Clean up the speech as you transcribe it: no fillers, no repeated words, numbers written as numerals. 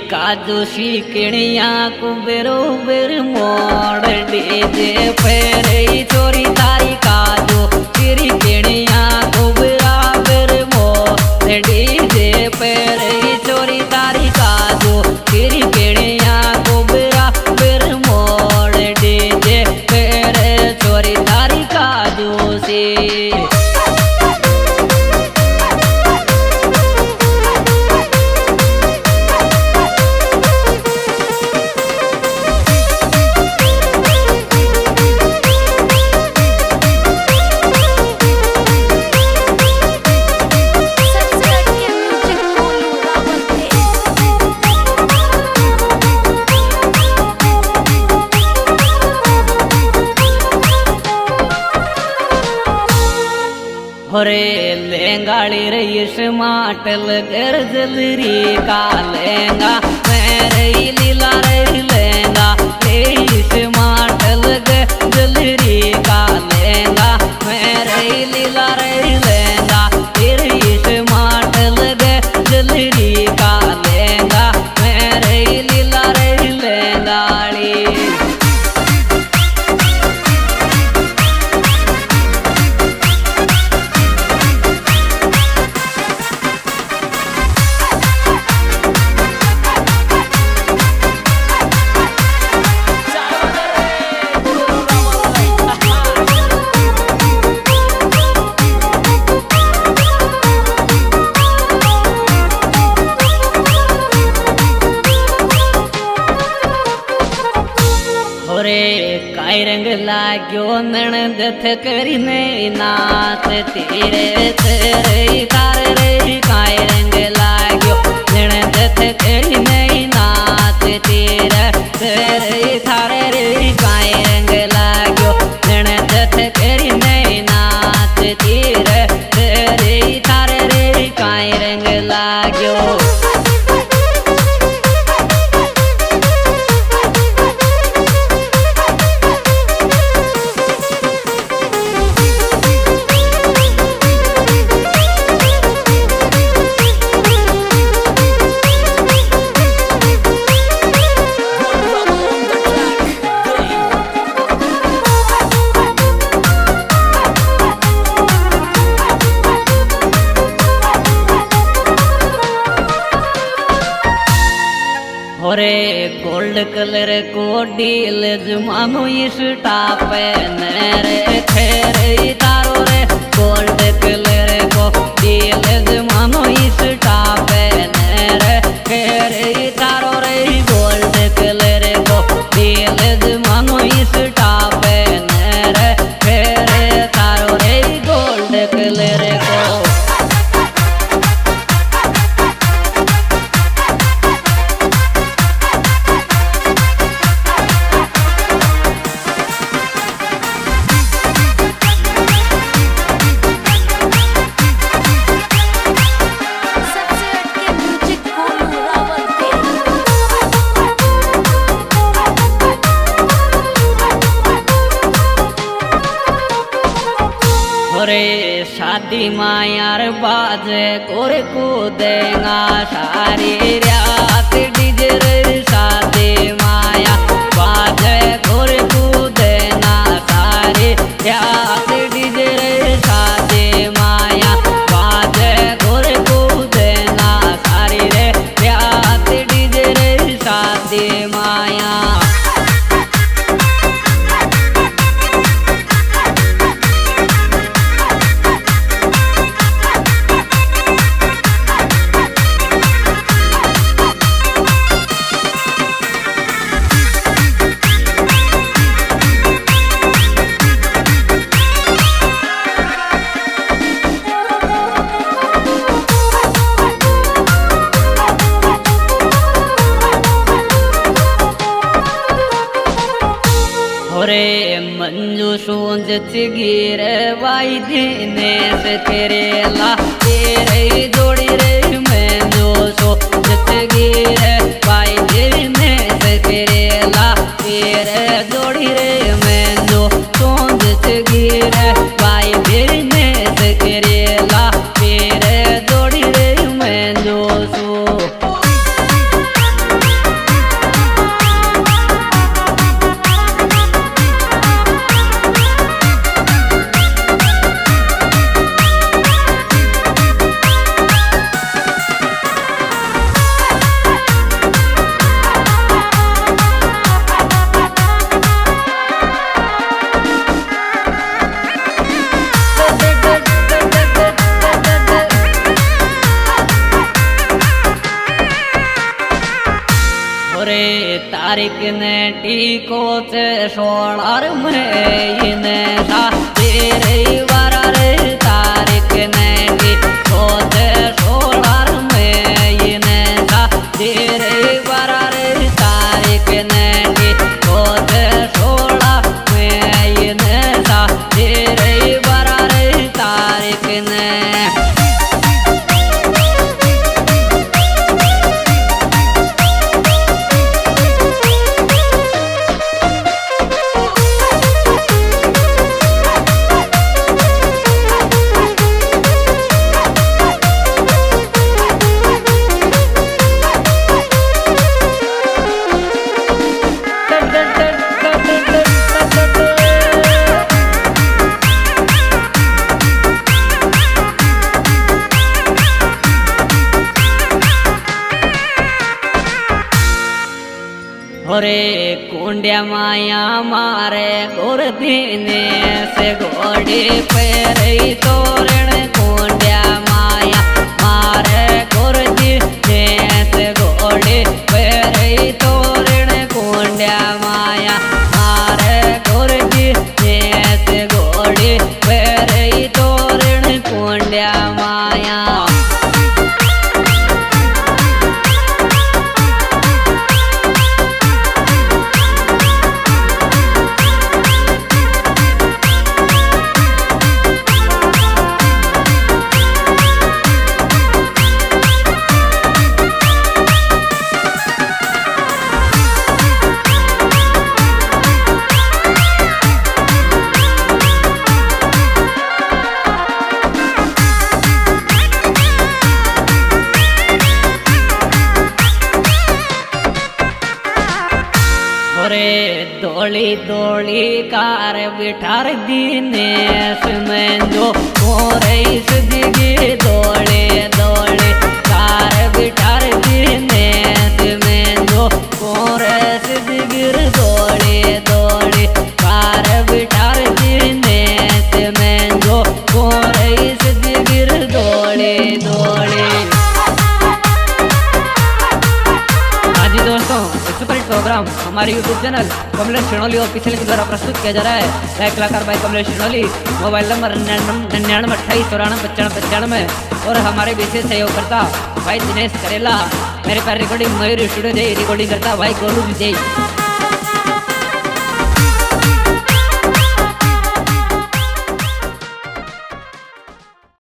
काजू शिकणिया को बरोबर मोड़ डीजे फेरे चोरी तारी काजू शिकणिया को बराबर मोड़ डीजे फेरे चोरी तारी काजू शिकणिया को बराबर मोड़ डीजे फेरे चोरी तारी काजू से होरे लेंगाड़ी रईस माटल गर्जलरी का लेंगा मेरे लीला रे लेंगा रईस माटल गर्जलरी का लेंगा मेरे लीला रे लेंगा रईस माटल गर्जलरी का लेंगा मेरे लीला रे लेंगाड़ी काई रंग लाग्यो नणंद करीने नाच तेरे तेरे तार रे काई रंग लाग्यो नणंद करीने नाच तेरे तेरे तार रे काई रंग लाग्यो नणंद करीने नाच तेरे तेरे तार रे काई रंग लाग्यो होरे गोल्ड कलर को डील जुमानो इस टाप नरे खेरे तारो रे गोल्ड कलर को डील जुमानो इस टाप नरे खेरे तारो रे गोल्ड कलर को डील जुमानो इस टाप नरे खेरे तारो रे गोल्ड कलर को शादी मायार बाजे कोरे को देगा सारी रात डीजे रे शादी माया बाजे कोरे को देगा सारी रात डीजे रे शादी माया बाजे कोरे को देगा सारी रे रात डीजे रे शादी माया मंजू सूंज चिगिर वाई देने से तेरे ला तेरे जोड़ी रे मैं जो सूंज चिगिर वाई देने से तेरे ला तेरे जोड़ी रे मैं जो सूंज चिगिर वाई देने से तेरे ला तेरे जोड़ी रे मैं जो सो रेडी को से सोलार में ने सा तेरे वारा रे तारीख ने की को से सोलार में ने सा तेरे वारा रे तारीख ने की को से सोलार में ने सा तेरे वारा रे तारीख ने अरे कुंडिया माया मारे गोर दीने से घोड़े पैर तोरण कुंडिया माया मारे गोर दीने से घोड़े पैर तोरण कुंडिया माया मारे गोर दीने से घोड़े पैर तोरण कुंडिया माया दौड़ी दौड़ी कार बिठार दीने में जो मोरे सजगे दौड़े दौड़े कार बिठार दीने में जो मोरे सजगिर दौड़े दौड़े कार बिठार दीने में जो मोरे सजगिर दौड़े दौड़े। हाँ जी दोस्तों, सुपर प्रोग्राम हमारे YouTube channel Kamlesh Shinoli official के द्वारा प्रस्तुत किया जा रहा है। गायक कलाकार भाई कमलेश शिणोली, मोबाइल नंबर 9928949595 और हमारे विशेष सहयोगकर्ता भाई दिनेश करेला। मेरे पर रिकॉर्डिंग मयूर स्टूडियो जय रिकॉर्डिंग करता भाई गोलू जय।